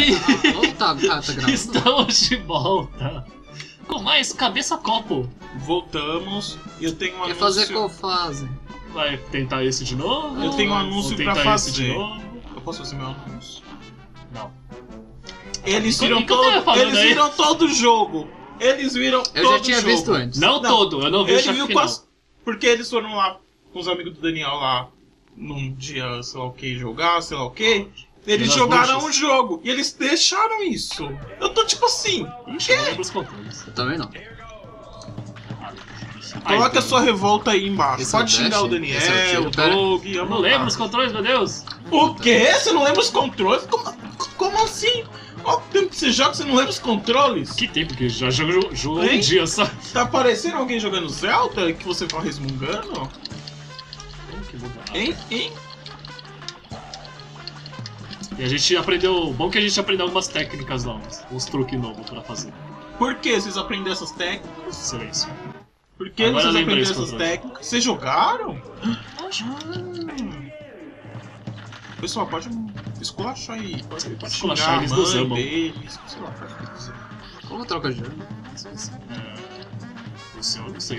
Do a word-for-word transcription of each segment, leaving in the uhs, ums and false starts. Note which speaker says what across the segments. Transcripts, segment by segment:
Speaker 1: aí!
Speaker 2: Ah, tá, tá, tá gravando.
Speaker 1: Estamos de volta! Com mais cabeça copo!
Speaker 3: Voltamos e eu tenho um
Speaker 2: Quer
Speaker 3: anúncio.
Speaker 2: fazer qual fase?
Speaker 1: Vai tentar esse de novo?
Speaker 3: Eu tenho um
Speaker 1: Ou
Speaker 3: anúncio
Speaker 1: tentar
Speaker 3: pra
Speaker 1: esse de
Speaker 3: fazer.
Speaker 1: novo?
Speaker 3: Eu posso fazer meu anúncio?
Speaker 1: Não.
Speaker 3: Eles
Speaker 1: E que-
Speaker 3: viram
Speaker 1: e que eu tava
Speaker 3: todo.
Speaker 1: falando
Speaker 3: Eles
Speaker 1: aí?
Speaker 3: viram todo o jogo. Eles viram
Speaker 2: Eu
Speaker 3: todo
Speaker 2: já tinha
Speaker 3: o jogo.
Speaker 2: visto antes.
Speaker 1: Não,
Speaker 3: Não,
Speaker 1: todo, eu não vi o
Speaker 3: Ele
Speaker 1: chefe
Speaker 3: viu
Speaker 1: final.
Speaker 3: quase. Porque eles foram lá com os amigos do Daniel lá num dia, sei lá o que, jogar, sei lá o que. Eles
Speaker 1: Nas
Speaker 3: jogaram
Speaker 1: bruxas.
Speaker 3: o jogo e eles deixaram isso. Eu tô tipo assim.
Speaker 1: Ixi, eu não lembro os controles.
Speaker 2: Eu também não.
Speaker 1: Ai,
Speaker 3: Coloca a
Speaker 1: Deus.
Speaker 3: sua revolta aí embaixo.
Speaker 2: Esse é o
Speaker 3: Pode xingar
Speaker 2: dash?
Speaker 3: o Daniel,
Speaker 2: Esse é o tiro,
Speaker 3: o
Speaker 2: pera.
Speaker 3: Doug.
Speaker 1: Eu não lembro os controles, meu Deus!
Speaker 3: O quê? Você não lembra os controles? Como, como assim? Qual tempo que você joga e você não lembra os controles?
Speaker 1: Que tempo que já jogou, jogou um
Speaker 3: Hein?
Speaker 1: dia só.
Speaker 3: Tá parecendo alguém jogando Zelda que você vai resmungando?
Speaker 1: Que bugado.
Speaker 3: Hein? Hein?
Speaker 1: E a gente aprendeu. Bom que a gente aprendeu algumas técnicas novas, uns truques novos pra fazer.
Speaker 3: Por que vocês aprenderam essas técnicas?
Speaker 1: Silêncio.
Speaker 3: Por que
Speaker 1: Agora
Speaker 3: vocês
Speaker 1: lembrei
Speaker 3: aprenderam
Speaker 1: esse
Speaker 3: essas
Speaker 1: controle.
Speaker 3: técnicas? Vocês jogaram? Ah. Pessoal, pode esculachar aí. Pode,
Speaker 1: Pode
Speaker 3: xingar
Speaker 1: esculachar,
Speaker 3: a
Speaker 1: eles nos
Speaker 3: mãe
Speaker 1: amam.
Speaker 3: deles, sei lá, pode o que quiser.
Speaker 2: Como troca de jogo?
Speaker 1: É. O seu, eu não sei.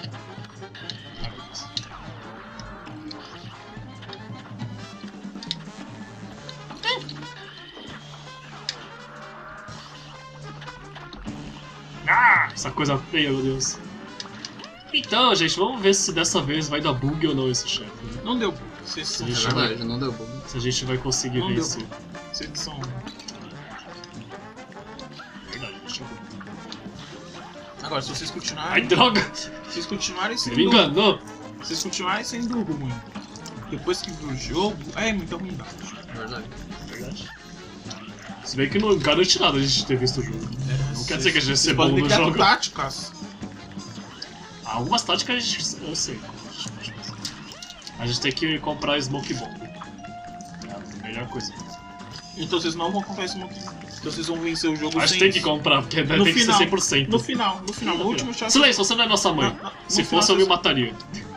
Speaker 1: Ah, essa coisa feia, meu Deus. Então, gente, vamos ver se dessa vez vai dar bug ou não esse chefe. Né?
Speaker 3: Não deu. Vocês são.
Speaker 1: Ixi,
Speaker 2: É verdade, não deu bom.
Speaker 1: Se a gente vai conseguir
Speaker 3: Não deu.
Speaker 1: vencer.
Speaker 3: Vocês são.
Speaker 1: Verdade, deixa eu ver.
Speaker 3: Agora, se vocês
Speaker 1: Ai,
Speaker 3: continuarem.
Speaker 1: droga!
Speaker 3: Se vocês continuarem
Speaker 1: Ele
Speaker 3: sendo.
Speaker 1: me enganou!
Speaker 3: Se vocês continuarem sendo ruim. Depois que viu o jogo, é muita ruindade.
Speaker 2: É verdade.
Speaker 1: Verdade. Se bem que não garante nada a gente ter visto o jogo. Não quer dizer que a gente seja bom
Speaker 3: pode
Speaker 1: no
Speaker 3: ter criado
Speaker 1: jogo.
Speaker 3: táticas.
Speaker 1: Algumas táticas a gente, eu sei. A gente tem que comprar Smoke Bomb. É a melhor coisa.
Speaker 3: Então vocês não vão comprar esse monte. Então vocês vão vencer o jogo
Speaker 1: A gente
Speaker 3: sem
Speaker 1: tem que
Speaker 3: isso.
Speaker 1: comprar, porque
Speaker 3: No
Speaker 1: tem que
Speaker 3: final.
Speaker 1: ser cem por cento.
Speaker 3: No final, no final, no último chance.
Speaker 1: Silêncio, você não é nossa mãe.
Speaker 3: Não, não,
Speaker 1: Se
Speaker 3: no
Speaker 1: fosse,
Speaker 3: final
Speaker 1: eu me
Speaker 3: vocês-
Speaker 1: mataria.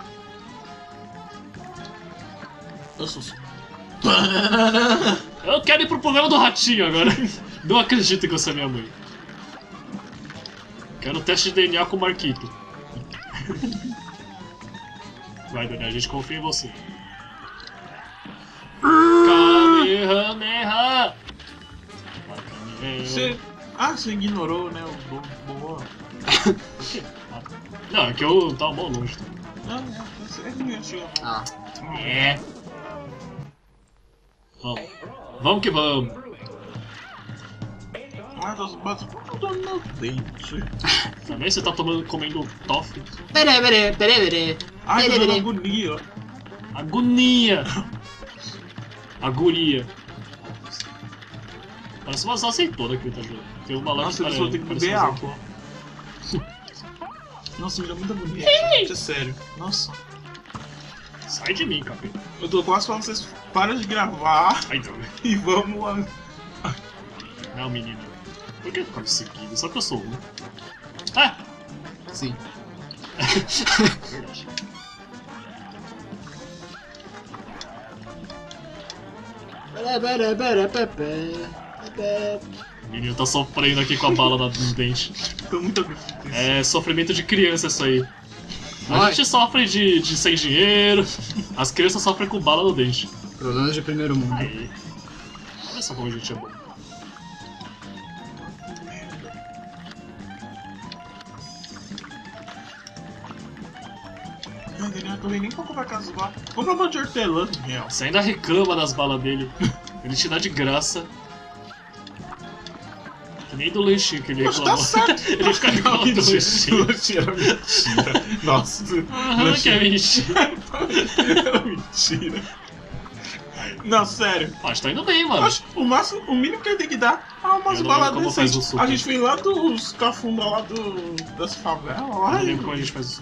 Speaker 3: Eu sou só.
Speaker 1: Eu quero ir pro problema do ratinho agora. Não acredito que você é minha mãe. Quero teste de D N A com o Marquito. Vai, Daniel, a gente confia em você. Kamehameha!
Speaker 3: Você. Ah, você ignorou, né? O bo- boa.
Speaker 1: Por quê? Ah. Não, é que eu tava mó longe.
Speaker 3: Não, não, você é que chegou.
Speaker 2: Ah,
Speaker 1: É. Vamos. Vamos que vamos.
Speaker 3: Mas as batas tudo no dente.
Speaker 1: Também você tá tomando, comendo tofu.
Speaker 2: peraí, peraí, peraí, peraí.
Speaker 3: Ai,
Speaker 2: Peraí,
Speaker 3: tô dando
Speaker 2: peraí.
Speaker 3: agonia.
Speaker 1: Agonia. Agonia. Parece uma azeitona que ele tá jogando. Tem uma lá
Speaker 3: Nossa,
Speaker 1: que
Speaker 3: eu
Speaker 1: pare-
Speaker 3: só tenho que
Speaker 1: parece
Speaker 3: beber
Speaker 1: uma
Speaker 3: água. Nossa, me dá muita agonia, gente. É sério. Nossa.
Speaker 1: Sai de mim, capeta.
Speaker 3: Eu tô quase falando pra vocês param de gravar
Speaker 1: Ai, droga.
Speaker 3: e vamos. a-
Speaker 1: Não, menino. Por que ficar me seguindo? Só que eu sou um. Ah!
Speaker 2: Sim.
Speaker 1: Verdade.
Speaker 2: Peraí, peraí, peraí, peraí, peraí.
Speaker 1: O menino tá sofrendo aqui com a bala na- no dente.
Speaker 3: Tô muito agonia.
Speaker 1: É sofrimento de criança isso aí. A
Speaker 2: Vai.
Speaker 1: gente sofre de, de sem dinheiro, as crianças sofrem com bala no dente.
Speaker 2: Problemas de primeiro mundo.
Speaker 1: Aí. Olha só como a gente é bom.
Speaker 3: Ai, Daniel, tô vendo nem pra comprar casa lá. Compra uma de hortelã, Daniel.
Speaker 1: Você ainda reclama das balas dele. Ele te dá de graça. Que nem do lanchinho que ele
Speaker 3: Mas tá
Speaker 1: reclamou.
Speaker 3: certo.
Speaker 1: Ele fica reclamando do lanchinho.
Speaker 3: Mentira, mentira. Nossa.
Speaker 1: Aham, que é mentira.
Speaker 3: Era mentira. Não, sério.
Speaker 1: Acho que tá indo bem, mano.
Speaker 3: Acho, o, máximo, o mínimo que ele tem que dar é umas
Speaker 1: Eu não
Speaker 3: balas
Speaker 1: lembro como faz o
Speaker 3: decentes.
Speaker 1: suco.
Speaker 3: A gente vem lá dos cafunda lá do, das favelas.
Speaker 1: Eu
Speaker 3: Lá,
Speaker 1: não
Speaker 3: e-
Speaker 1: lembro como a gente faz isso.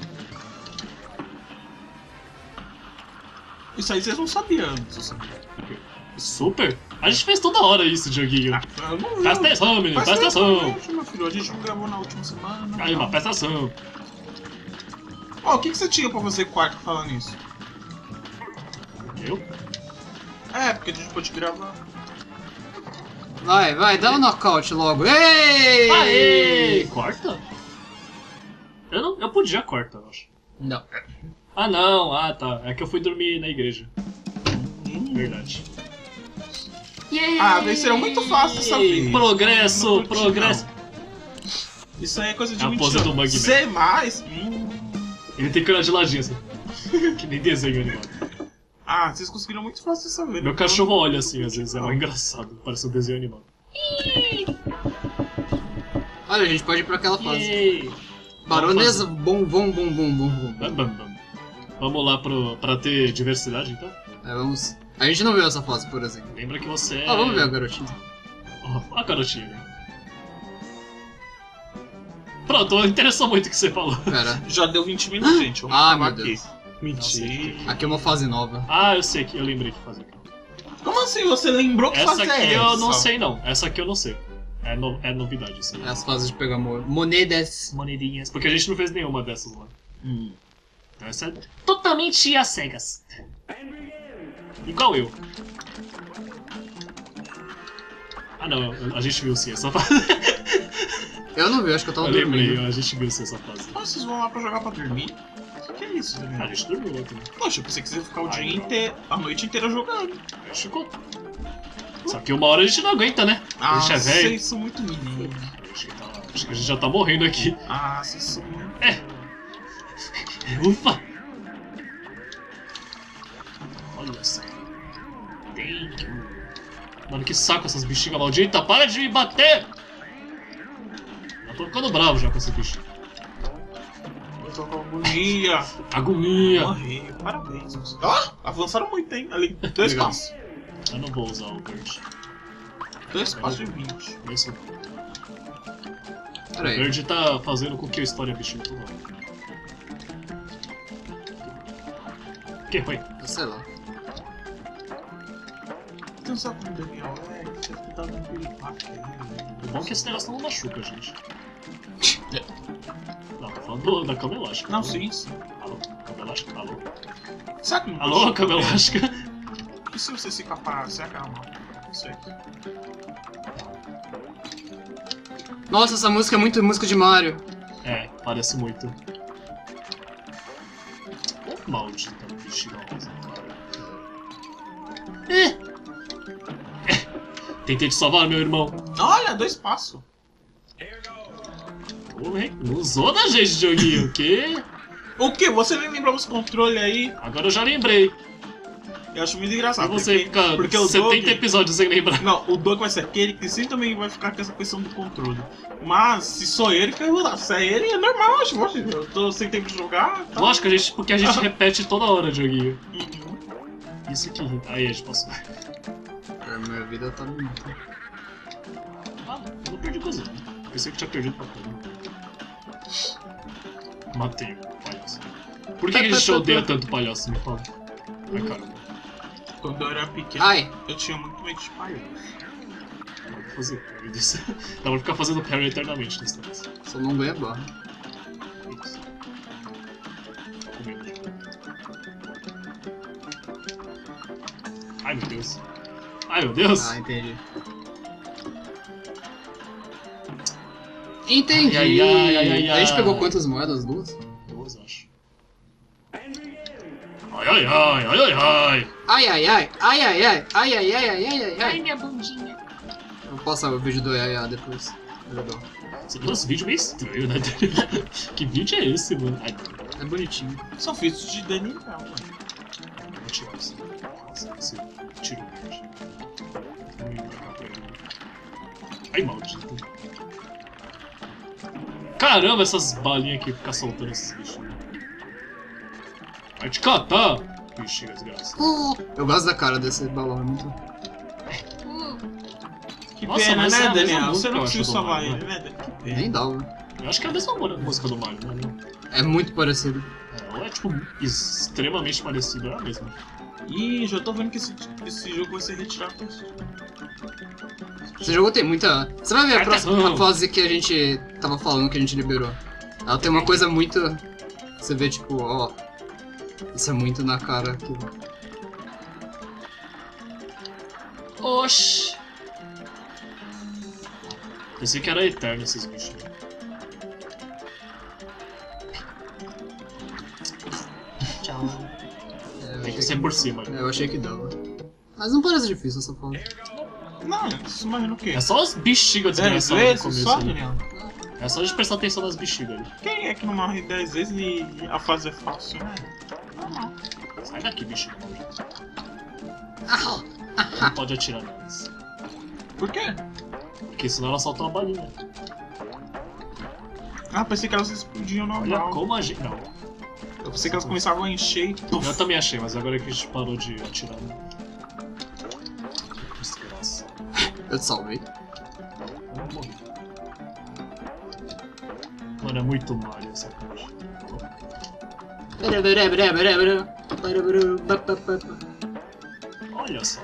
Speaker 3: Isso aí vocês não sabiam. Vocês sabiam.
Speaker 1: Super? A gente fez toda hora isso, Dioguinho.
Speaker 3: Ah, eu não
Speaker 1: Presta
Speaker 3: lembro.
Speaker 1: atenção, menino,
Speaker 3: Faz
Speaker 1: presta
Speaker 3: tempo,
Speaker 1: atenção.
Speaker 3: gente, meu filho. A gente não gravou na última semana.
Speaker 1: Aí, mas presta atenção.
Speaker 3: Ó, o que, que você tinha pra fazer quarto falando isso?
Speaker 1: Eu?
Speaker 3: É, porque a gente pode gravar.
Speaker 2: Vai, vai, dá um nocaute logo. Ei!
Speaker 1: Aê! Corta? Eu, não, eu podia cortar, eu acho.
Speaker 2: Não.
Speaker 1: Ah não, ah tá. É que eu fui dormir na igreja. Verdade.
Speaker 3: Ah, venceram muito fácil dessa vez.
Speaker 1: Progresso,
Speaker 3: Não curti,
Speaker 1: progresso.
Speaker 3: não. Isso aí é coisa de
Speaker 1: É a pose do
Speaker 3: mentira.
Speaker 1: Bugman.
Speaker 3: C mais? Hum.
Speaker 1: Ele tem que olhar de ladinho assim. Que nem desenho animado.
Speaker 3: Ah, vocês conseguiram muito fácil dessa vez.
Speaker 1: Meu cachorro olha assim às vezes, é mó engraçado. Parece um desenho animado.
Speaker 2: Olha, a gente pode ir pra aquela fase.
Speaker 1: Yay!
Speaker 2: Baronesa, bom, bom, bom, bom, bom, bom.
Speaker 1: Bam, bam, bam. Vamos lá pro, pra ter diversidade então?
Speaker 2: É, vamos. A gente não viu essa fase, por exemplo.
Speaker 1: Lembra que você é.
Speaker 2: Ah, vamos ver a garotinha.
Speaker 1: Oh, a garotinha. né? Pronto, interessou muito o que você falou.
Speaker 2: Pera.
Speaker 3: Já deu vinte minutos, gente. Vamos
Speaker 2: Ah,
Speaker 3: acabar
Speaker 2: meu
Speaker 3: aqui.
Speaker 2: Deus.
Speaker 3: Mentira.
Speaker 2: Aqui é uma fase nova.
Speaker 1: Ah, eu sei que eu lembrei que fazer.
Speaker 3: Como assim? Você lembrou que
Speaker 1: Essa
Speaker 3: fazer
Speaker 1: aqui
Speaker 3: essa?
Speaker 1: eu não sei não. Essa aqui eu não sei. É, no, é novidade isso aí.
Speaker 2: É as fases de pegar mo moedas.
Speaker 1: Monedinhas. Porque a gente não fez nenhuma dessas lá.
Speaker 2: Hum.
Speaker 1: Então essa é totalmente às cegas. Igual eu. Ah não, a gente viu sim essa fase.
Speaker 2: Eu não vi, acho que eu tava
Speaker 1: Eu lembrei,
Speaker 2: dormindo.
Speaker 1: a gente viu sim essa fase.
Speaker 3: Ah, vocês vão lá pra jogar pra dormir? O que é isso,
Speaker 1: A
Speaker 3: Daniel?
Speaker 1: gente dormiu ontem. né?
Speaker 3: Poxa, eu pensei que você ia ficar o
Speaker 1: Ai,
Speaker 3: dia
Speaker 1: não.
Speaker 3: inteiro, a noite inteira jogando.
Speaker 1: A gente ficou. Só que uma hora a gente não aguenta, né?
Speaker 3: Ah,
Speaker 1: a gente é velho.
Speaker 3: vocês são muito meninos.
Speaker 1: Acho que, tá- acho que a gente já tá morrendo aqui.
Speaker 3: Ah, vocês são muito...
Speaker 1: Ufa! Olha só. Thank you. Mano, que saco essas bexigas malditas. Para de me bater! Eu tô ficando bravo já com esse bicho.
Speaker 3: Eu tô com agonia.
Speaker 1: Agonia!
Speaker 3: Morri. Parabéns. Ó, avançaram muito, hein? Ali, dois
Speaker 2: Legal.
Speaker 3: passos.
Speaker 1: Eu não vou usar o verde.
Speaker 3: Dois passos e vinte.
Speaker 1: Esse, o
Speaker 2: Pera aí.
Speaker 1: verde tá fazendo com que a história bichinho toda hora. O que foi?
Speaker 2: Sei lá.
Speaker 3: Você não sabe como o Daniel é? Você deve ter dado um piripaque aí.
Speaker 1: O bom é que esse negócio não machuca a gente. Não, tô falando do- da cama elástica.
Speaker 3: Não, sim, sim.
Speaker 1: Alô, cama elástica? Alô?
Speaker 3: Será que não
Speaker 1: Alô,
Speaker 3: machuca
Speaker 1: cama
Speaker 3: mesmo?
Speaker 1: elástica?
Speaker 3: E se você se capar, será que ela não? Não sei.
Speaker 2: Nossa, essa música é muito música de Mario.
Speaker 1: É, parece muito. Ô, maldita bexiga rosa. É. É. Tentei te salvar, meu irmão.
Speaker 3: Olha, dois passos.
Speaker 1: Pô, hein? Não usou da gente, joguinho, o quê?
Speaker 3: O que? Você nem lembrou os controles aí?
Speaker 1: Agora eu já lembrei.
Speaker 3: Eu acho muito
Speaker 1: E
Speaker 3: engraçado.
Speaker 1: você
Speaker 3: porque,
Speaker 1: fica
Speaker 3: porque o
Speaker 1: setenta
Speaker 3: Doug...
Speaker 1: episódios sem lembrar.
Speaker 3: Não, o Doug vai ser aquele que sempre também vai ficar com essa questão do controle. Mas se sou ele, que eu vou lá. Se é ele, é normal, eu acho. Poxa, eu tô sem tempo de jogar. Tá.
Speaker 1: Lógico, a gente, porque a gente repete toda hora, joguinho.
Speaker 3: Uhum.
Speaker 1: Isso aqui. Aí a gente passou.
Speaker 2: A minha vida tá no...
Speaker 1: Ah, eu não perdi coisa. Pensei que tinha perdido pra tudo. Matei o palhaço. Por que, que a gente odeia tanto palhaço? Me fala. Ai, caramba.
Speaker 3: Quando eu era pequeno,
Speaker 2: Ai,
Speaker 3: eu tinha muito medo de palhaço.
Speaker 1: Dá pra fazer parry disso. Dá pra ficar fazendo parry eternamente nesse negócio.
Speaker 2: só não ganha barra.
Speaker 1: Isso. Tô com medo. Ai, meu Deus. Ai, meu Deus.
Speaker 2: Ah, entendi. Entendi.
Speaker 1: Ai, ai, ai, ai,
Speaker 2: A gente
Speaker 1: ai.
Speaker 2: pegou quantas moedas? Duas?
Speaker 1: Duas, acho. Ai, ai, ai, ai, ai, ai.
Speaker 2: Ai, ai, ai. Ai, ai, ai. Ai, ai, ai, ai, ai, ai, ai.
Speaker 4: minha bundinha.
Speaker 2: Eu vou passar o vídeo do Yaya depois. Legal.
Speaker 1: Você viu esse vídeo meio estranho, né? Que vídeo é esse, mano? Ai,
Speaker 2: É bonitinho.
Speaker 3: São feitos de Daniel, mano.
Speaker 1: vou tirar isso. Nossa, esse tiro verde. Vou ir pra cá pra ele. Ai, maldito. Caramba, essas balinhas aqui ficam soltando esses bichinhos. Vai te catar! Bichinho, desgraça.
Speaker 2: Eu gosto da cara desse balão, é muito...
Speaker 3: Que
Speaker 1: Nossa,
Speaker 3: pena,
Speaker 1: mas é
Speaker 3: né,
Speaker 1: a mesma
Speaker 3: Daniel?
Speaker 1: música,
Speaker 3: Você
Speaker 1: eu
Speaker 3: não
Speaker 1: acho,
Speaker 3: conseguiu
Speaker 1: do
Speaker 3: salvar
Speaker 1: Mario,
Speaker 3: ele, né? Daniel? Que pena.
Speaker 2: Nem dá, né?
Speaker 1: Eu acho que é a mesma música do Mario, né?
Speaker 2: É muito parecido.
Speaker 1: É, ou é tipo extremamente parecido, é a mesma.
Speaker 3: Ih, já tô vendo que esse, esse jogo vai ser retirado.
Speaker 2: Esse jogo tem muita... Você vai ver a
Speaker 1: Cartão.
Speaker 2: próxima fase que a gente tava falando, que a gente liberou. Ela tem uma coisa muito... Você vê, tipo, ó... Isso é muito na cara aqui.
Speaker 1: Oxi! Pensei que era eterno esses bichos. Tchau.
Speaker 2: É, eu
Speaker 1: Tem que
Speaker 2: achei
Speaker 1: ser por cima.
Speaker 2: É, eu achei que dava. Mas não parece difícil essa fase.
Speaker 3: Não, isso imagina o quê?
Speaker 1: É só as bexigas
Speaker 3: Dez
Speaker 1: desgraçadas no
Speaker 3: vezes
Speaker 1: começo.
Speaker 3: só,
Speaker 1: ali.
Speaker 3: Daniel?
Speaker 1: É só a gente prestar atenção nas bexigas ali.
Speaker 3: Quem é que não morre dez vezes e a fase é fácil, né? Normal.
Speaker 1: Sai daqui, bexiga maldita.
Speaker 2: Ah,
Speaker 1: Não pode atirar nelas.
Speaker 3: Por quê?
Speaker 1: Porque senão ela solta uma balinha.
Speaker 3: Ah, pensei que elas explodiam
Speaker 1: Olha
Speaker 3: normal.
Speaker 1: como a gente. Não.
Speaker 3: Eu pensei que elas começavam a encher e puf.
Speaker 1: Eu também achei, mas agora que a gente parou de atirar. Né? Desgraça.
Speaker 2: eu te salvei.
Speaker 1: Eu morri. Mano, é muito Mario essa caixa. Olha só.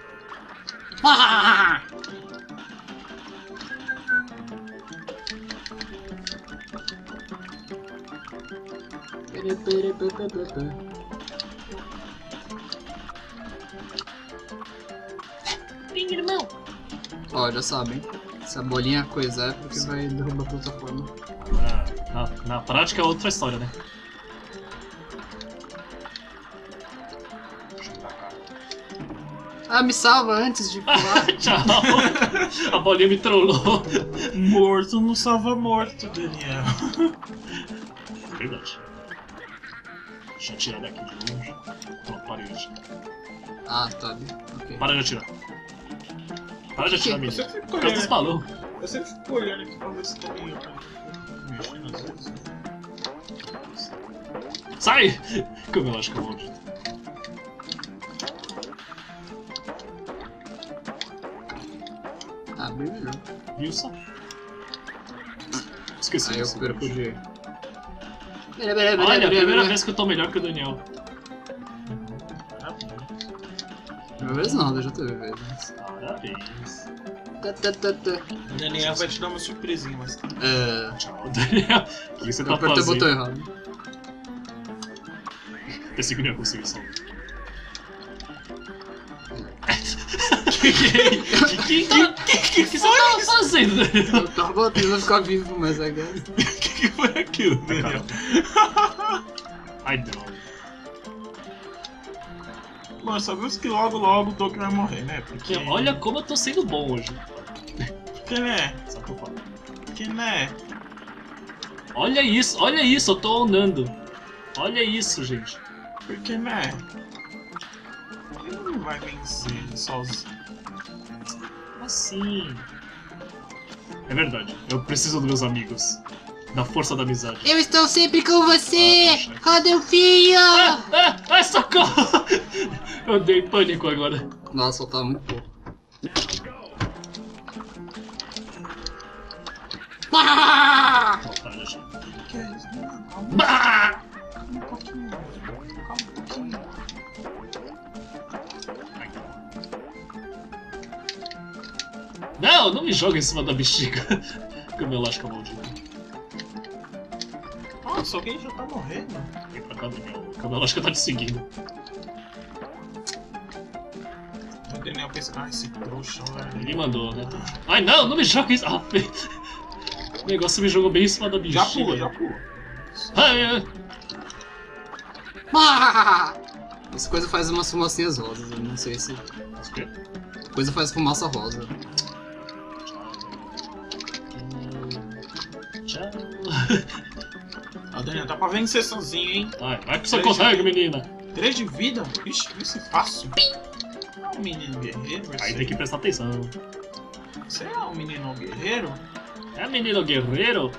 Speaker 4: Vem, irmão.
Speaker 2: Ó, já sabem. Se a bolinha coisa é porque vai derrubar a plataforma.
Speaker 1: Agora, na, na prática é outra história, né? Deixa eu pra cá.
Speaker 2: Ah, me salva antes de pular.
Speaker 1: Tchau! A bolinha me trollou.
Speaker 3: Morto não salva morto, Daniel.
Speaker 1: Verdade. Deixa eu atirar daqui de longe. Pronto, parei de atirar.
Speaker 2: Ah, tá. Ok.
Speaker 1: Para de atirar. Para de atirar,
Speaker 3: Eu
Speaker 1: menino.
Speaker 3: sempre fico
Speaker 1: Por causa dos
Speaker 3: olhando,
Speaker 1: balões.
Speaker 3: eu sempre fico olhando aqui pra ver se tem mexendo às vezes.
Speaker 1: Sai! Como eu acho que eu vou.
Speaker 2: Ah, bem melhor.
Speaker 1: Viu só? Esqueci
Speaker 2: Aí eu
Speaker 1: disso.
Speaker 2: perco de...
Speaker 1: Olha, a primeira vez que eu tô melhor que o Daniel.
Speaker 2: Primeira vez não, já teve vezes.
Speaker 1: Parabéns.
Speaker 2: Tá, tá, tá, tá.
Speaker 3: O Daniel vai te dar uma surpresinha, mas tá.
Speaker 2: É...
Speaker 1: Tchau, Daniel. O que você
Speaker 2: Eu
Speaker 1: tá
Speaker 2: apertei o botão
Speaker 1: fazendo?
Speaker 2: errado.
Speaker 1: Pensei que não ia conseguir salvar. Que que é isso? Que que que que você tava fazendo, Daniel?
Speaker 2: Eu tava tentando ficar vivo, mas é que...
Speaker 3: O que, que foi aquilo, Daniel?
Speaker 1: Ai, droga.
Speaker 3: Bom, sabemos que logo logo o Doki vai morrer, né? Porque.
Speaker 1: Olha como eu tô sendo bom hoje.
Speaker 3: Porque, né?
Speaker 1: Só que eu falo.
Speaker 3: Porque, né?
Speaker 1: Olha isso, olha isso, eu tô andando. Olha isso, gente.
Speaker 3: Porque, né? Ele não vai vencer sozinho.
Speaker 1: Assim. É verdade, eu preciso dos meus amigos. Da força da amizade.
Speaker 4: Eu estou sempre com você,
Speaker 1: Ah, poxa.
Speaker 4: Rodolfinho.
Speaker 1: Ah, ah, ah, socorro! Eu dei pânico agora.
Speaker 2: Nossa, faltava muito pouco.
Speaker 4: Ah!
Speaker 1: Não, para, deixa. eu-
Speaker 3: Que é isso? Não, calma
Speaker 1: Bah!
Speaker 3: um pouquinho. Calma um pouquinho.
Speaker 1: Não, não me joga em cima da bexiga. Que o meu lasca maldito.
Speaker 3: Nossa, alguém já tá morrendo.
Speaker 1: Vem pra cá, Daniel. O meu lasca tá te seguindo.
Speaker 3: O Daniel pensa, ah, esse trouxa, velho.
Speaker 1: Ele mandou, né? Ai, não, não me joga em cima. Ah, fe- o negócio me jogou bem em cima da bexiga.
Speaker 3: Já pulou, já pulou.
Speaker 1: Ai, ai.
Speaker 4: Ah!
Speaker 2: Essa coisa faz umas fumacinhas rosas, eu não sei se...
Speaker 1: Mas o quê?
Speaker 2: Coisa faz fumaça rosa.
Speaker 1: Tchau.
Speaker 3: Ah, Daniel, dá pra vencer sozinho, hein?
Speaker 1: Vai, vai que você consegue, menina.
Speaker 3: três de vida? Ixi, isso é fácil. É um menino guerreiro,
Speaker 1: Aí
Speaker 3: você.
Speaker 1: tem que prestar atenção.
Speaker 3: Você é um menino guerreiro?
Speaker 1: É menino guerreiro?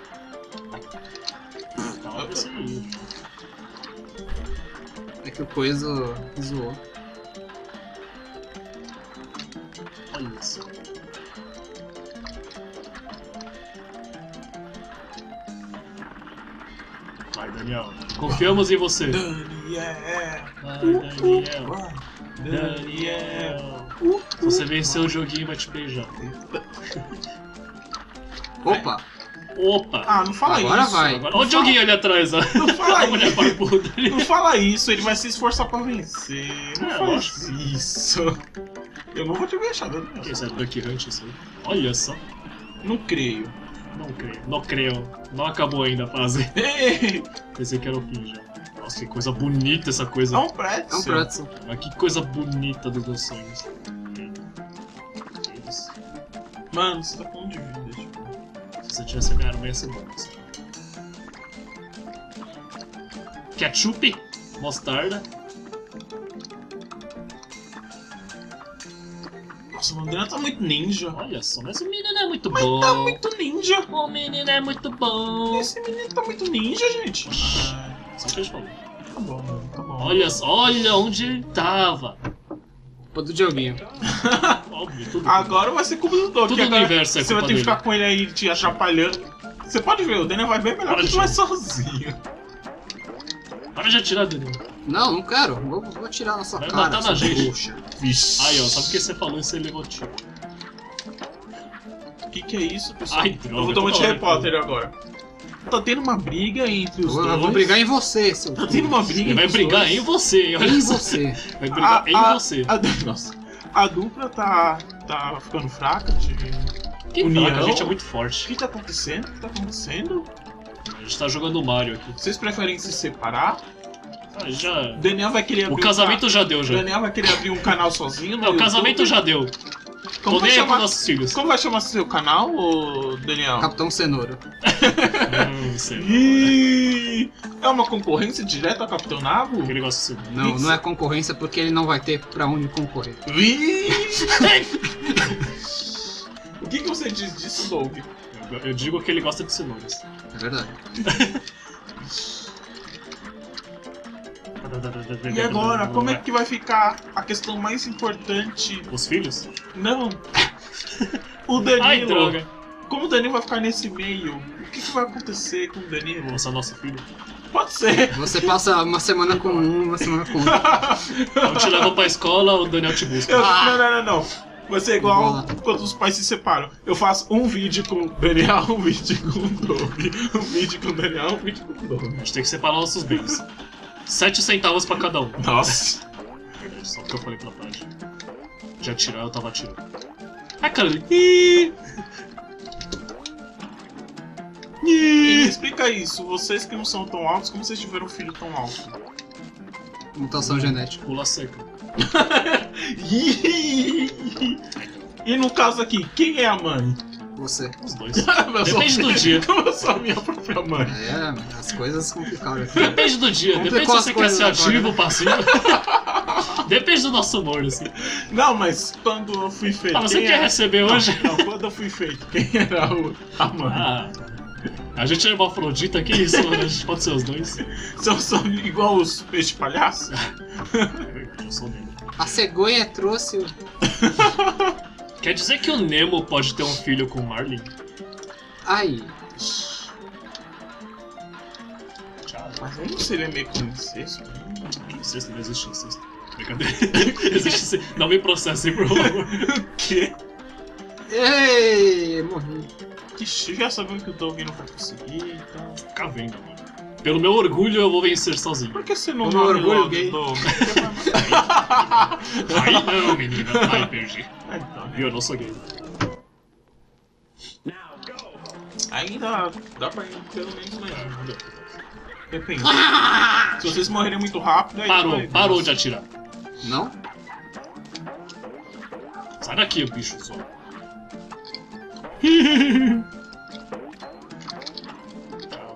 Speaker 1: Calma pra você.
Speaker 2: É que o coisa zoou.
Speaker 1: Olha isso. Vai, Daniel. Confiamos em você.
Speaker 3: Daniel!
Speaker 1: Vai, Daniel.
Speaker 3: Vai,
Speaker 1: Daniel. Se você vencer o joguinho, vai te beijar.
Speaker 2: Opa!
Speaker 1: Opa!
Speaker 3: Ah, não fala
Speaker 2: Agora
Speaker 3: isso.
Speaker 2: vai.
Speaker 1: Agora, olha o joguinho ali atrás, ó.
Speaker 3: Não fala
Speaker 1: A mulher
Speaker 3: isso.
Speaker 1: barbuda.
Speaker 3: Não fala isso, ele vai se esforçar pra vencer. Não
Speaker 1: É,
Speaker 3: faz
Speaker 1: lógico.
Speaker 3: isso. Eu não vou te deixar, Daniel.
Speaker 1: Esse é Duck Hunt, isso aí. Olha só.
Speaker 3: Não creio.
Speaker 1: Não creio, não creio. Não acabou ainda a fase.
Speaker 3: Ei,
Speaker 1: Pensei que era o fim já. Nossa, que coisa bonita essa coisa.
Speaker 3: é um
Speaker 2: É um
Speaker 3: pretzel.
Speaker 2: pretzel.
Speaker 1: Mas que coisa bonita dos meus sonhos. Que isso?
Speaker 3: Mano, você tá falando de vida, tipo.
Speaker 1: Se você tivesse ganhado meia semana. Assim. Ketchup, mostarda.
Speaker 3: Nossa, o André tá muito ninja.
Speaker 1: Olha só, mas o menino é muito
Speaker 3: Mas
Speaker 1: bom.
Speaker 3: tá muito ninja.
Speaker 1: O menino é muito bom.
Speaker 3: Esse menino tá muito ninja, gente. Ah,
Speaker 1: Só o que a gente falou.
Speaker 3: tá bom, mano, tá bom.
Speaker 1: Olha, olha onde ele tava.
Speaker 2: Culpa do Dioguinho.
Speaker 1: Óbvio, tudo.
Speaker 3: Agora vai ser culpa do Doug.
Speaker 1: Tudo
Speaker 3: que
Speaker 1: no
Speaker 3: agora
Speaker 1: universo é
Speaker 3: você vai
Speaker 1: culpa
Speaker 3: ter que
Speaker 1: dele.
Speaker 3: ficar com ele aí te atrapalhando. Você pode ver, o Daniel vai bem melhor
Speaker 1: Para
Speaker 3: que
Speaker 1: de
Speaker 3: tu vai
Speaker 1: jogar.
Speaker 3: sozinho.
Speaker 1: Para de atirar, Danilo.
Speaker 2: Não, não quero. Vou, vou atirar na sua
Speaker 1: Vai
Speaker 2: cara.
Speaker 1: matar na
Speaker 2: sua
Speaker 1: gente.
Speaker 2: bucha.
Speaker 3: Vixe.
Speaker 1: Aí, ó, sabe o que você falou e você levou tiro.
Speaker 3: O que, que é isso, pessoal?
Speaker 1: Ai, droga,
Speaker 3: eu vou tomar de
Speaker 1: toda
Speaker 3: Harry
Speaker 1: hora.
Speaker 3: Potter agora. Tá tendo uma briga entre
Speaker 2: Eu
Speaker 3: os
Speaker 2: vou,
Speaker 3: dois.
Speaker 2: eu vou brigar em você, seu.
Speaker 3: Tá tendo uma briga
Speaker 1: Ele vai
Speaker 3: entre os
Speaker 1: brigar
Speaker 3: dois.
Speaker 1: em você, olha
Speaker 2: Em
Speaker 1: só.
Speaker 2: você.
Speaker 1: Vai brigar em
Speaker 3: a,
Speaker 1: você.
Speaker 3: A, nossa. A dupla tá, tá ficando fraca de...
Speaker 1: Que
Speaker 3: União.
Speaker 1: fraca, a gente é muito
Speaker 3: O
Speaker 1: forte.
Speaker 3: que tá acontecendo? O que tá acontecendo?
Speaker 1: A gente tá jogando Mario aqui.
Speaker 3: Vocês preferem se separar?
Speaker 1: Ah, já...
Speaker 3: Daniel vai querer abrir
Speaker 1: O casamento
Speaker 3: um
Speaker 1: já deu,
Speaker 3: ca...
Speaker 1: já.
Speaker 3: Daniel vai querer abrir um canal sozinho no
Speaker 1: Não, o casamento
Speaker 3: YouTube?
Speaker 1: já deu.
Speaker 3: Como
Speaker 1: Tô
Speaker 3: vai,
Speaker 1: nem aí com
Speaker 3: chamar...
Speaker 1: nossos filhos.
Speaker 3: Como vai chamar seu canal, ô Daniel?
Speaker 2: Capitão Cenoura.
Speaker 1: Não sei.
Speaker 3: Ih, é uma concorrência direta ao Capitão Nabo?
Speaker 1: Porque ele gosta de ser.
Speaker 2: Não, não é concorrência porque ele não vai ter pra onde concorrer.
Speaker 3: Ih! O que, que você diz disso, Doug?
Speaker 1: Eu, eu digo que ele gosta de cenouras.
Speaker 2: É verdade.
Speaker 3: E agora, como é que vai ficar a questão mais importante?
Speaker 1: Os filhos?
Speaker 3: Não! O Danilo!
Speaker 1: Ai, droga.
Speaker 3: Como o Danilo vai ficar nesse meio? O que, que vai acontecer com o Danilo?
Speaker 1: Você é nosso filho.
Speaker 3: Pode ser!
Speaker 2: Você passa uma semana com um, uma semana com outro.
Speaker 1: Eu te levo pra escola, o Daniel te busca.
Speaker 3: Eu- não, não, não, não. Vai ser igual
Speaker 2: Bola.
Speaker 3: quando os pais se separam. Eu faço um vídeo com o Daniel, um vídeo com o Doug. Um vídeo com o Daniel, um vídeo com o Doug.
Speaker 1: A gente tem que separar nossos bens. Sete centavos pra cada um.
Speaker 3: Nossa!
Speaker 1: Verdade, só porque eu falei pela página. Já atirar, eu tava atirando. Ai, cara. Ih!
Speaker 3: E me explica isso, vocês que não são tão altos, como vocês tiveram um filho tão alto?
Speaker 2: Mutação genética.
Speaker 1: Pula seca.
Speaker 3: E no caso aqui, quem é a mãe?
Speaker 2: Você.
Speaker 1: Os dois.
Speaker 3: Eu sou
Speaker 1: Depende do
Speaker 3: minha-
Speaker 1: dia.
Speaker 3: Como eu sou a minha própria mãe.
Speaker 2: É, as coisas complicaram aqui.
Speaker 1: Depende do dia.
Speaker 2: Complicou
Speaker 1: Depende se
Speaker 2: as
Speaker 1: você quer
Speaker 2: coisas
Speaker 1: ser
Speaker 2: agora,
Speaker 1: ativo
Speaker 2: né?
Speaker 1: ou passivo. Depende do nosso humor, assim.
Speaker 3: Não, mas quando eu fui feito.
Speaker 1: Ah, você
Speaker 3: quem
Speaker 1: quer
Speaker 3: era-
Speaker 1: receber
Speaker 3: Não,
Speaker 1: hoje?
Speaker 3: Não, quando eu fui feito, quem era o... a mãe?
Speaker 1: Ah. A gente é hermafrodita, que isso? A gente pode ser os dois.
Speaker 3: São, são igual os peixes palhaços?
Speaker 1: Eu sou o Nemo.
Speaker 2: A cegonha trouxe o...
Speaker 1: Quer dizer que o Nemo pode ter um filho com o Marlin?
Speaker 2: Ai.
Speaker 1: Tchau.
Speaker 3: Mas aí não seria meio com incesto?
Speaker 1: Incesto não existe incesto. Brincadeira. Existe incesto. Não me processem, por favor.
Speaker 3: O quê?
Speaker 2: Ei, morri.
Speaker 3: Que chique, já sabendo que o Doug não vai conseguir, então...
Speaker 1: Fica vendo, mano. Pelo meu orgulho, eu vou vencer sozinho.
Speaker 3: Por que você não
Speaker 2: Como
Speaker 3: morre
Speaker 2: orgulho
Speaker 3: logo,
Speaker 2: gay.
Speaker 3: Doug?
Speaker 1: Ai, não, menina. Ai, perdi.
Speaker 3: Ah, então, né?
Speaker 1: Viu? Eu não sou gay.
Speaker 3: Ainda dá pra ir pelo menos mais um. Depende. Se vocês morrerem muito rápido, aí
Speaker 1: Parou,
Speaker 3: vai-
Speaker 1: parou de atirar.
Speaker 2: Não?
Speaker 1: Sai daqui, bicho só. Tchau,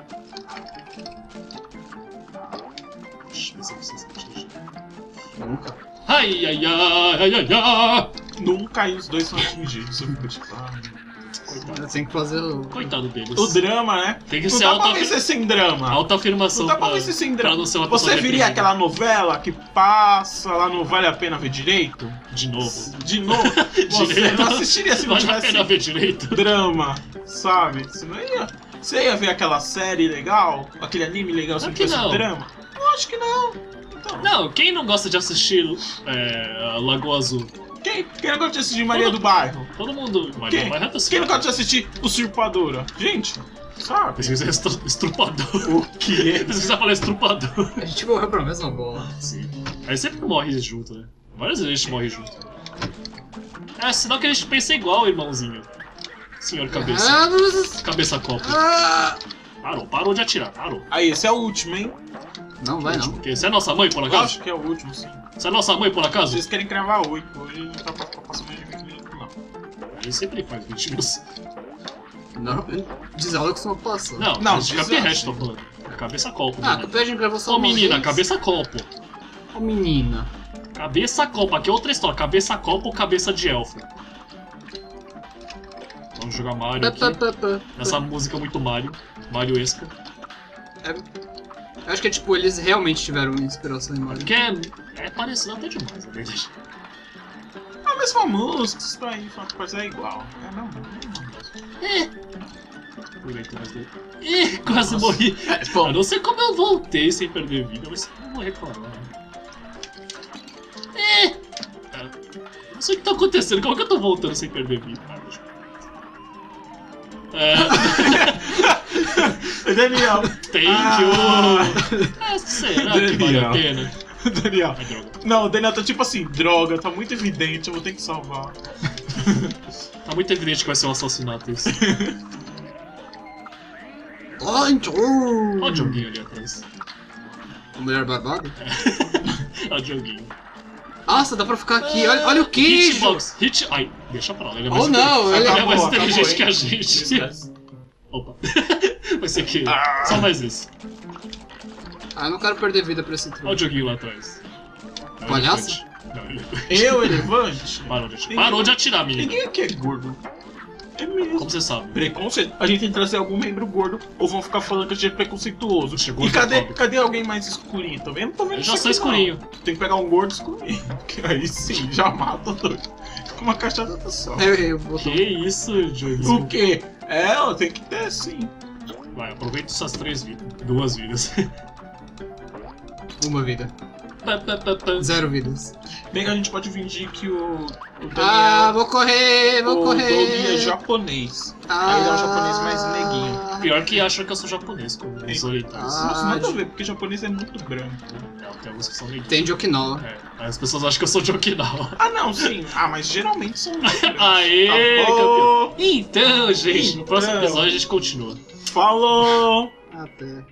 Speaker 1: Deixa eu ver se eu preciso atingir.
Speaker 2: Nunca.
Speaker 1: Ai, ai, ai, ai, ai, ai.
Speaker 3: Nunca e os dois são atingidos. Eu fico tipo, ah,
Speaker 1: Coitado.
Speaker 2: Eu tenho que fazer o...
Speaker 1: Coitado deles.
Speaker 3: o drama, né?
Speaker 1: Tem que
Speaker 3: Não
Speaker 1: ser
Speaker 3: dá pra
Speaker 1: alta,
Speaker 3: vencer sem drama.
Speaker 1: alta afirmação
Speaker 3: Não dá pra
Speaker 1: pra,
Speaker 3: vencer sem
Speaker 1: pra
Speaker 3: drama.
Speaker 1: não ser uma pessoa
Speaker 3: Você viria
Speaker 1: reprimida.
Speaker 3: aquela novela que passa lá no Vale a Pena Ver Direito?
Speaker 1: De novo.
Speaker 3: De novo? Você
Speaker 1: Direito.
Speaker 3: não assistiria se não
Speaker 1: Vale a
Speaker 3: tivesse
Speaker 1: pena ver direito.
Speaker 3: drama, sabe? Você não ia... Você ia ver aquela série legal? Aquele anime legal se
Speaker 1: Claro
Speaker 3: não
Speaker 1: que
Speaker 3: tivesse
Speaker 1: não.
Speaker 3: drama? Eu acho que não. Então,
Speaker 1: Não, quem não gosta de assistir é, a Lagoa Azul?
Speaker 3: quem, quem não gosta de assistir Maria
Speaker 1: Todo-
Speaker 3: do Bairro?
Speaker 1: Todo mundo. Maria,
Speaker 3: Quem?
Speaker 1: mas reta
Speaker 3: Quem não gosta de assistir Usurpadora? Gente, sabe?
Speaker 1: Pensei que você é estru- estrupador.
Speaker 3: O quê?
Speaker 1: Pensei que você ia falar estrupador.
Speaker 2: A gente morreu pra mesma bola.
Speaker 1: Sim. Aí sempre morre junto, né? Várias vezes a gente morre junto. É, sinal que a gente pensa igual, irmãozinho. Senhor cabeça.
Speaker 2: Ah,
Speaker 1: Cabeça copa.
Speaker 2: ah.
Speaker 1: Parou, parou de atirar, parou.
Speaker 3: Aí, esse é o último, hein?
Speaker 2: Não, vai não.
Speaker 1: Porque você é nossa mãe, por
Speaker 3: Eu
Speaker 1: acaso?
Speaker 3: acho que é o último, sim.
Speaker 1: Você é nossa mãe, por acaso?
Speaker 3: Vocês querem cravar oito. Hoje não tá pra ficar passando de vinte minutos, não.
Speaker 1: Ele sempre faz vinte minutos.
Speaker 2: Não, diz ela que costuma passar.
Speaker 1: Não,
Speaker 3: Não,
Speaker 1: não de
Speaker 3: diz
Speaker 1: Cuphead
Speaker 3: assim.
Speaker 1: tô falando. Cabeça copo,
Speaker 2: Ah,
Speaker 1: né?
Speaker 2: Cuphead a gente gravou só
Speaker 1: Ô
Speaker 2: uma
Speaker 1: menina,
Speaker 2: vez.
Speaker 1: cabeça copo.
Speaker 2: Ô menina.
Speaker 1: Cabeça copo, aqui é outra história. Cabeça copo ou cabeça de elfo? Vamos jogar Mario
Speaker 2: Pá,
Speaker 1: aqui.
Speaker 2: pá, pá, pá.
Speaker 1: Essa música muito Mario. Mario-esca.
Speaker 2: Eu acho que é tipo, eles realmente tiveram inspiração em Mario.
Speaker 1: Porque é, é parecido até demais, na verdade.
Speaker 3: A mesma música, isso daí faz é igual. É não.
Speaker 1: Aproveita mais dele. Ih, quase
Speaker 3: Nossa.
Speaker 1: morri.
Speaker 3: É,
Speaker 1: Eu
Speaker 3: bom,
Speaker 1: não sei como eu voltei sem perder vida, mas eu não vou reclamar. É. É. Não sei o que tá acontecendo, como que eu tô voltando sem perder vida? Ah, deixa eu... É,
Speaker 3: Daniel.
Speaker 1: thank
Speaker 3: Ah.
Speaker 1: you! Ah, será que vale a pena?
Speaker 3: Daniel.
Speaker 1: Ai, droga.
Speaker 3: Não, o Daniel tá tipo assim, droga, tá muito evidente, eu vou ter que salvar.
Speaker 1: Tá muito evidente que vai ser um assassinato isso.
Speaker 2: Ai,
Speaker 1: Olha o joguinho ali atrás.
Speaker 2: A mulher barbada?
Speaker 1: Olha o joguinho.
Speaker 2: Nossa, dá pra ficar aqui. Olha, olha o queijo.
Speaker 1: Hitbox. Hit... Ai, deixa pra lá. Ele é
Speaker 2: Oh,
Speaker 1: mais,
Speaker 2: não,
Speaker 1: inte-
Speaker 2: ele-
Speaker 1: ele é mais
Speaker 3: Acabou,
Speaker 1: inteligente
Speaker 3: acabou,
Speaker 1: que a
Speaker 3: hein?
Speaker 1: gente.
Speaker 3: Esquece.
Speaker 1: Opa. Vai ser que.
Speaker 3: Ah.
Speaker 1: Só mais isso.
Speaker 2: Ah, eu não quero perder vida pra esse
Speaker 1: Olha o
Speaker 2: truque.
Speaker 1: joguinho lá atrás. É o
Speaker 2: Palhaço?
Speaker 1: elefante. Não, ele...
Speaker 3: Eu, elefante?
Speaker 1: Parou de atirar. Parou de atirar, menino.
Speaker 3: Ninguém aqui é gordo. É mesmo.
Speaker 1: Como você sabe?
Speaker 3: Preconceito. A gente tem que trazer algum membro gordo ou vão ficar falando que a gente é preconceituoso.
Speaker 1: Chegou
Speaker 3: E cadê,
Speaker 1: gordofóbico.
Speaker 3: cadê alguém mais escurinho? Tá vendo? Tô vendo
Speaker 1: Eu já
Speaker 3: isso
Speaker 1: sou
Speaker 3: aqui, não.
Speaker 1: escurinho.
Speaker 3: Tem que pegar um gordo escurinho. Que aí sim, já mata dois. Com uma caixada da só.
Speaker 2: Eu errei o botão.
Speaker 1: Que isso, joguinho.
Speaker 3: O quê? É, ó, tem que ter sim.
Speaker 1: Vai, aproveita essas três vidas. Duas vidas.
Speaker 2: Uma vida.
Speaker 1: Pá, pá, pá, pá.
Speaker 2: Zero vidas.
Speaker 3: Bem, a gente pode fingir que o, o Daniel.
Speaker 2: Ah, vou correr, vou
Speaker 3: o
Speaker 2: correr.
Speaker 3: Doug é japonês.
Speaker 2: Ah,
Speaker 3: Aí ele é um japonês mais neguinho.
Speaker 1: Pior que acham que eu sou japonês, como os orientais.
Speaker 2: Ah,
Speaker 3: Nossa, nada a
Speaker 2: de-
Speaker 3: ver, porque japonês é muito branco.
Speaker 1: É, tem alguns que são neguinhos.
Speaker 2: Tem de Okinawa.
Speaker 1: É, aí as pessoas acham que eu sou de Okinawa.
Speaker 3: Ah, não, sim. Ah, mas geralmente são muito brancos.
Speaker 1: Aê,
Speaker 3: Acabou.
Speaker 1: campeão. Então, gente, no próximo
Speaker 3: Então.
Speaker 1: episódio a gente continua.
Speaker 3: Falou!
Speaker 2: Até.